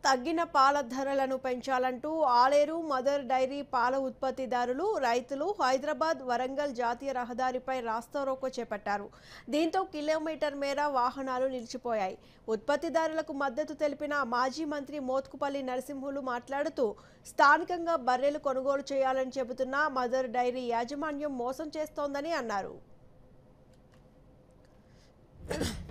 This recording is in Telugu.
తగ్గిన పాల ధరలను పెంచాలంటూ ఆలేరు మదర్ డైరీ పాల ఉత్పత్తిదారులు రైతులు హైదరాబాద్ వరంగల్ జాతీయ రహదారిపై రాస్తారోకో చేపట్టారు. దీంతో కిలోమీటర్ మేర వాహనాలు నిలిచిపోయాయి. ఉత్పత్తిదారులకు మద్దతు తెలిపిన మాజీ మంత్రి మోత్కుపల్లి నరసింహులు మాట్లాడుతూ స్థానికంగా బర్రెలు కొనుగోలు చేయాలని చెబుతున్న మదర్ డైరీ యాజమాన్యం మోసం చేస్తోందని అన్నారు.